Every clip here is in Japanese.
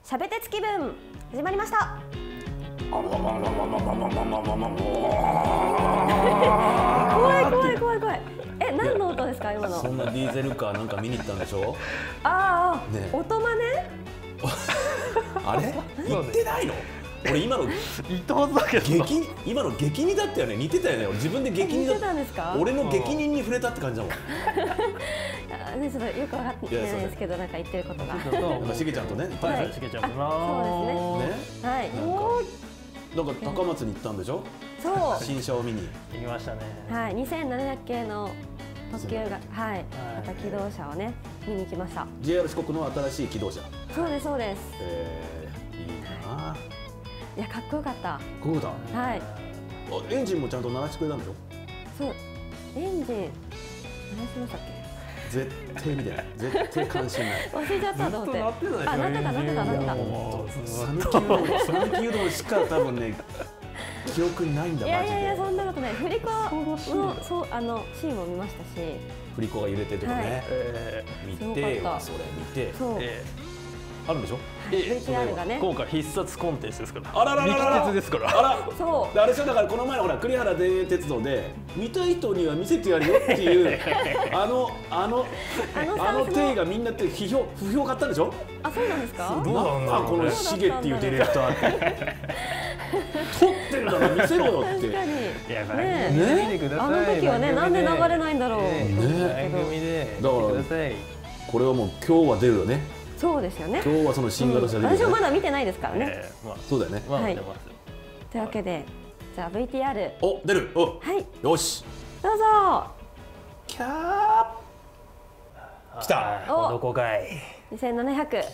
しゃべ鉄気分始まりました。怖い怖い怖い怖い。何の音ですか今の。 そんなディーゼルカーなんか見に行ったんでしょ。 ああ、 ね、 音真似。 あれ言ってないの。俺今の今の激似だったよね。似てたよね。俺自分で激似だった。俺の激似に触れたって感じだもん。 ね、ちょっとよく分かってないですけど、なんか言ってることが。 しげちゃんとね。 しげちゃんとな。そうですね。はい。 なんか高松に行ったんでしょ。 そう。 新車を見に。 行きましたね。 はい。2700系の特急が、はい。また機動車をね、見に行きました。 JR 四国の新しい機動車。 そうですそうです。 いいな。 いや、かっこよかった。 そうだ。 はい。 エンジンもちゃんと鳴らしてくれたんでしょ。 そう。エンジン鳴らしましたっけ。 絶対見てない。絶対関心ない。 忘れちゃったと思って。あ、なってた。 讃岐うどんしか多分ね、記憶にないんだ。 いやいやいや、そんなことない。振り子のシーンも見ましたし。 振り子が揺れてるとね。見て、それ見て。あるんでしょ。 VTR がね。 今回必殺コンテンツですから。 あらららら。 力鉄ですから。 あら。そう。あれでしょ、だからこの前のほら栗原田園鉄道で見たい人には見せてやるよっていうあの手がみんなって不評買ったんでしょ。あ、そうなんですか。 どうなんだろう。 このシゲっていうディレクターって撮ってるんだから見せろよって。 確かに。 ね。 あの時はね、なんで流れないんだろう。 番組で。 だからこれはもう今日は出るよね。 そうですよね。 今日はその新型車で、 私もまだ見てないですからね。 そうだよね。 はい。というわけで、じゃあ VTR。 お、出る。はい。よし。 どうぞ。 キャー。来た。 どこかい。 2700。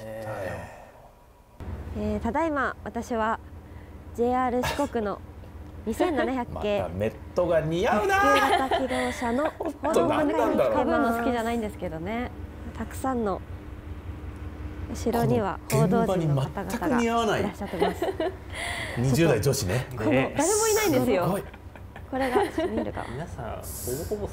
ただいま私は JR 四国の2700系。 メットが似合うな。 特急型機動車の報道番組に使うの好きじゃないんですけどね。たくさんの後ろには報道陣の方々がいらっしゃってます。 20代女子ね。 誰もいないんですよ。これが見えるか。 皆さんほぼほぼスーツです。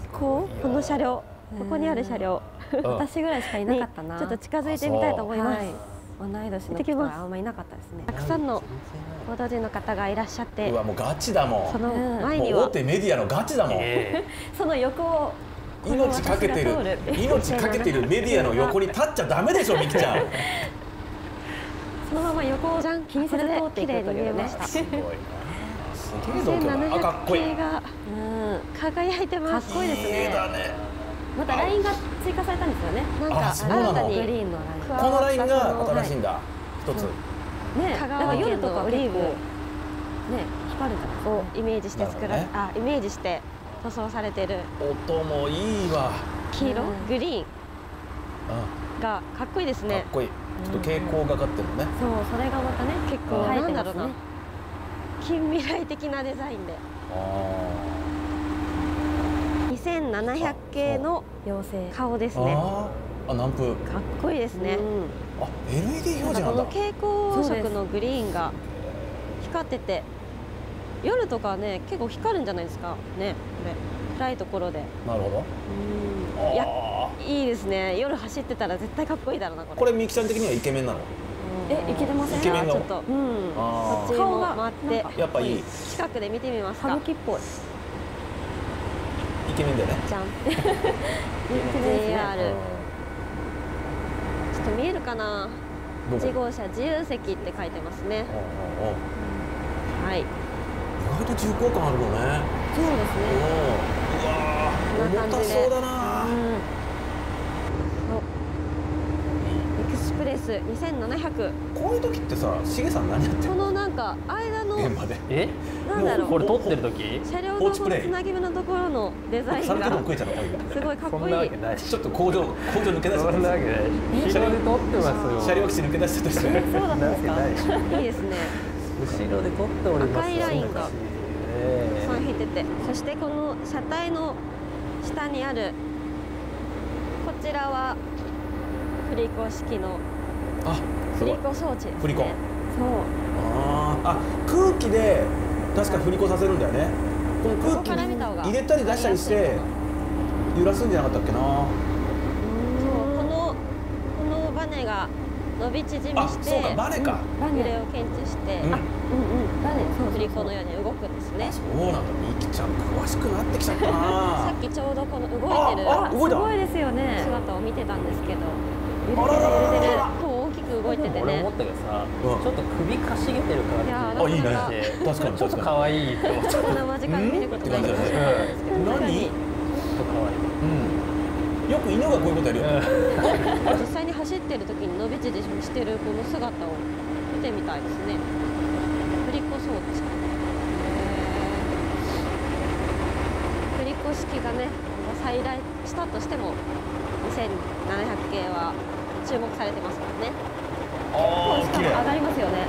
この車両、ここにある車両、私ぐらいしかいなかったな。ちょっと近づいてみたいと思います。同い年の人があんまりいなかったですね。たくさんの報道陣の方がいらっしゃって、 うわもうガチだもん。 その前には大手メディアのガチだもん。 その横を。 命かけてるメディアの横に立っちゃダメでしょ、みきちゃん。 そのまま横を気にせず通っていくというね。 すごいな。すげえぞ今日。かっこいい。 輝いてます。かっこいいですね。またラインが追加されたんですよね。なんか新たにグリーンのライン。 このラインが新しいんだ。一つ。ね、 だから夜とかオリーブね光るじゃないですか。イメージして作られ、イメージして塗装されてる。 音もいいわ。 黄色、グリーンがかっこいいですね。 かっこいい。ちょっと蛍光がかってるのね。 そう、それがまたね、結構なんだろうな、近未来的なデザインで。2700系の妖精顔ですね。 南風。 かっこいいですね。 LED 表示なんだ。 この蛍光色のグリーンが光ってて。夜とかね、結構光るんじゃないですかね、これ暗いところで。 なるほど。 いや、いいですね。夜走ってたら絶対かっこいいだろうな、これ。 これみきちゃん的にはイケメンなの？ イケてません？ イケメンちょっと、こっちも回ってやっぱいい。 近くで見てみますか。歌舞伎っぽい。 イケメンだよね。 じゃん。JR。ちょっと見えるかな。1号車自由席って書いてますね。はい。 意外と重厚感あるのね。 そうですね。 うわー、重たそうだな。エクスプレス2700。こういう時ってさ、しげさん何やってるの？ このなんか間の現場で。 なんだろう。 これ撮ってる時？ 車両のこのつなぎ目のところのデザインがすごいかっこいい。 ちょっと工場抜け出した。 そんなわけない。後ろで撮ってますよ。 車両基地抜け出したとして。 そうだったんですか。いいですね。 後ろで撮っております。 赤いラインがたくさん引いてて、そしてこの車体の下にあるこちらは振り子式の振り子装置ですね。 振り子。そう。空気で確か振り子させるんだよね。この空気入れたり出したりして揺らすんじゃなかったっけな。 そう、このバネが乗伸び縮みして、 そうか、バネか。 揺れを検知して、バネ、振り子のように動くんですね。 そうなんだ、みきちゃん詳しくなってきちゃったな。 さっきちょうどこの動いてるすごいですよね。姿を見てたんですけど、揺れてる揺れてる。大きく動いててね。 俺思ったけどさ、ちょっと首かしげてる感じ。 いいね。確かにちょっと可愛いと思っちゃった。 こんな間近に見ることができなかったですけど、 何？ ちょっと可愛い。 よく犬がこういうことやるよ。 実際に走ってる時に伸び縮みしてるこの姿を見てみたいですね。振り子装置。振り子式がね、再来したとしても2700系は注目されてますからね。 ああ、綺麗。 上がりますよね。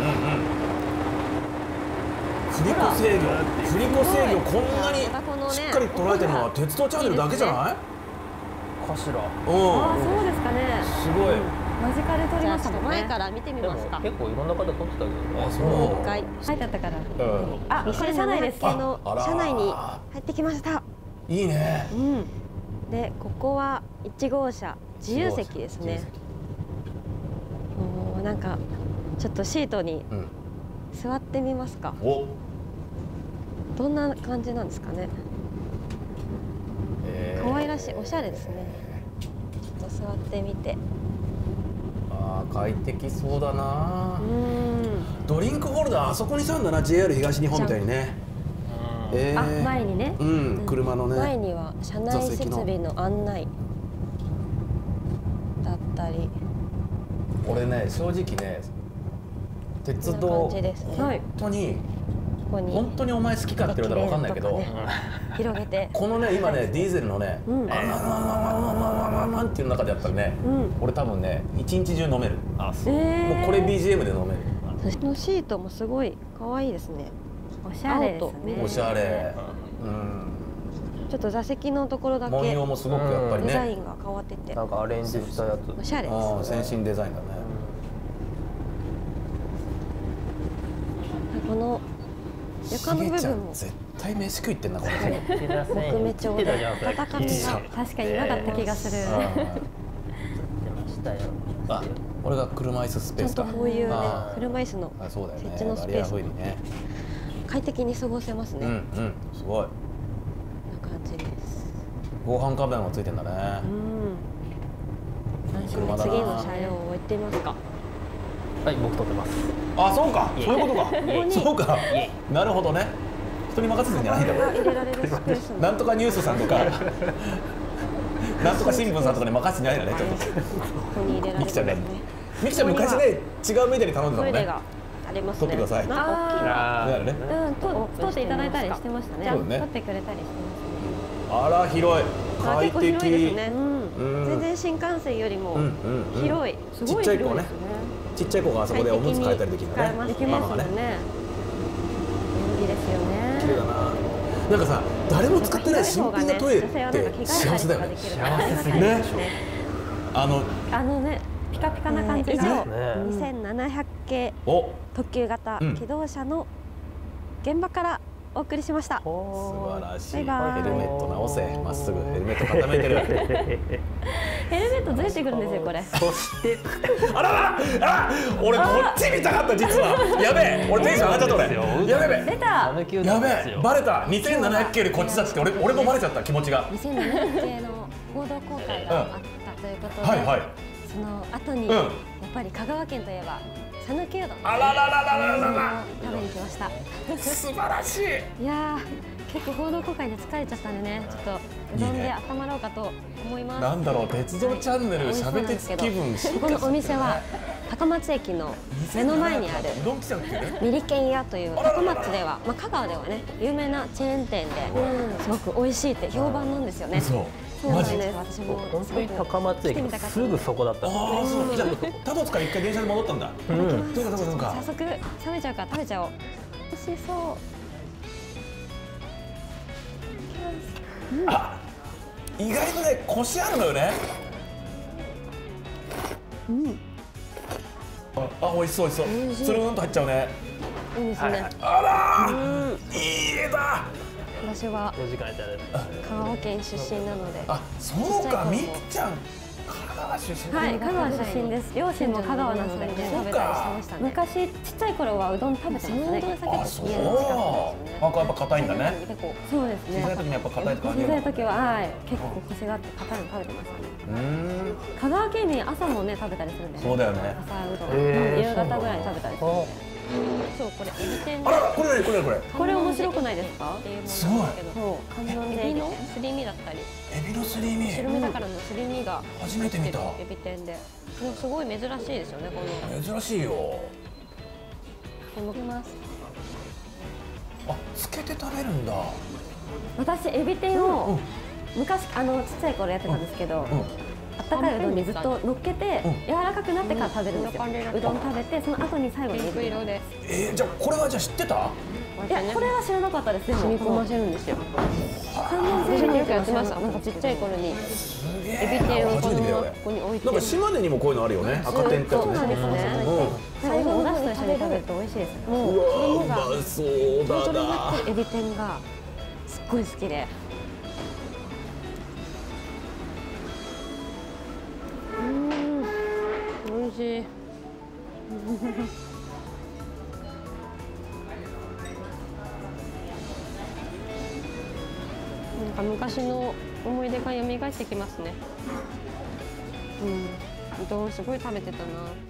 振り子制御、振り子制御こんなにしっかり捉えてるのは鉄道チャンネルだけじゃない？ かしら。 ああ、そうですかね。 すごい。 間近で撮りましたもんね。前から見てみますか。 結構いろんな方撮ってたけどね。 あ、そう。 一回書いてあったから。あ、これ車内です。車内に入ってきました。 いいね。 で、ここは1号車自由席ですね。なんかちょっとシートに座ってみますか。どんな感じなんですかね。可愛らしい、おしゃれですね。ちょっと座ってみて。 ああ、快適そうだな。ドリンクホルダーあそこにしたんだな、JR 東日本みたいにね。 あ、前にね。 車のね。 前には車内設備の案内だったり。 俺ね、正直ね、鉄道本当にお前好きかって言われたら分かんないけど、 広げてこのね、今ね、ディーゼルのね、なんていう中でやったらね、俺多分ね、一日中飲める。もうこれ BGM で飲める。 そのシートもすごい可愛いですね。おしゃれですね。 おしゃれ。 ちょっと座席のところだけ文様もすごくやっぱりね、 デザインが変わってて、 なんかアレンジしたやつ。 おしゃれです。 先進デザインだね。 この床の部分も絶対飯食いってんなこれ。 木目調で温かみが確かになかった気がする。 あ、これが車椅子スペースか。 こういうね、車椅子の設置のスペース、快適に過ごせますね。 すごい。な感じです。 防犯カメラもついてんだね。 次の車両を置いてみますか。 はい、僕撮ってます。 あ、そうか、そういうことか。そうか。なるほどね。人に任せてんじゃないんだもん。なんとかニュースさんとか、なんとか新聞さんとかに任せてないんだね、ちょっと。 ここに入れられる。 みきちゃんね。みきちゃん昔ね、違うメディアに頼んでたもんね。 ありますね。 撮ってください。 ああ、ね。 撮っていただいたりしてましたね。撮ってくれたりしてますね。 あら、広い。快適。 結構広いですね。全然新幹線よりも広い。 ちっちゃい子ね。ちっちゃい子があそこでおむつ替えたりできるんだね。 できますよね。便利ですよね。 綺麗だな。なんかさ、誰も使ってない新品のトイレって幸せだよね。 幸せすぎるでしょ。 あのね、ピカピカな感じが2700系特急型気動車の現場からお送りしました。 素晴らしい。ヘルメット直せ、まっすぐヘルメット固めてる。 ヘルメットずれてくるんですよこれ。 そしてあらら、俺こっち見たかった実は。やべえ、俺テンション上がっちゃった俺。やべえ。 出た。 やべえ、バレた。2700系よりこっちだって俺もバレちゃった気持ちが。 2700系の報道公開があったということで、その後にやっぱり香川県といえば讃岐うどん、 あららららららら、 食べに来ました。 素晴らしい。 いやー、結構報道公開で疲れちゃったんでね、ちょっとうどんで温まろうかと思います。 なんだろう、鉄道チャンネルしゃべ鉄気分。 このお店は高松駅の目の前にあるミリケン屋という、高松では、香川ではね有名なチェーン店ですごく美味しいって評判なんですよね。そうなんです。私も本当に高松駅のすぐそこだった。 ああ、そう。じゃあ多摩から一回電車で戻ったんだ。そうか。 早速冷めちゃうから食べちゃおう。美味しそう。 あ、意外とね、コシあるのよね。あ、美味しそう美味しそう。それうんと入っちゃうね。 いいですね。 あら、いい絵だ。 私は香川県出身なので。 あ、そうか、みきちゃん香川川出身。 はい、香川出身です。両親も香川なので食べたりしてましたね。昔ちっちゃい頃はうどん食べてましたね。 あ、そう。なんかやっぱ硬いんだね。 そうですね。 小さい時にやっぱ硬いって感じ。 小さい時ははい結構コシがあって硬いの食べてましたね。香川県民朝もね食べたりするんで。 そうだよね。 朝うどん夕方ぐらいに食べたりするんで。そうこれエビ天。 あらこれこれ。 これ面白くないですか？ すごい。 そう観音でエビのすり身だったり。 エビのすり身。 白身だからのすり身が初めて見た。 エビ天で。すごい珍しいですよねこの。 珍しいよ。 持ちます。 あ、つけて食べるんだ。 私エビ天を昔ちっちゃい頃やってたんですけど。あったかいうどんにずっと乗っけて柔らかくなってから食べるんですよ。うどん食べてその後に最後にエビ色で。 じゃあこれはじゃあ知ってた？ いやこれは知らなかったです。でも染み込ませるんですよ。観音先生よくやってました。なんかちっちゃい頃にエビ天をここに置いて。 なんか島根にもこういうのあるよね。赤天ってやつね。 そうなんですね。最後お出汁と一緒に食べると美味しいです。もううまそうだそれになな。 ってるエビ天がすっごい好きで。美味しい。なんか昔の思い出が蘇ってきますね。うどんすごい食べてたな。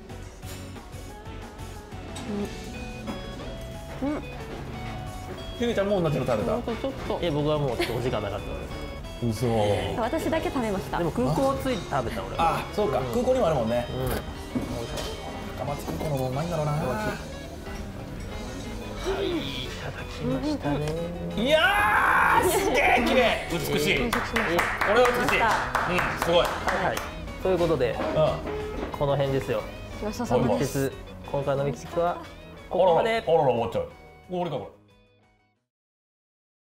ひげちゃんも同じの食べた。 ちょっと。 僕はもうお時間なかったので。 嘘。 私だけ食べました。 でも空港着いて食べた俺。 あ、そうか。空港にもあるもんね。高松空港のもうまいんだろうな。 はい、いただきましたね。 いやー、すげえ綺麗、美しい。俺は美しい。すごい。 はい。ということで、この辺ですよ。 ごちそうさまです。 今回のミキはこここまで。 あら終わっちゃう。俺かこれ。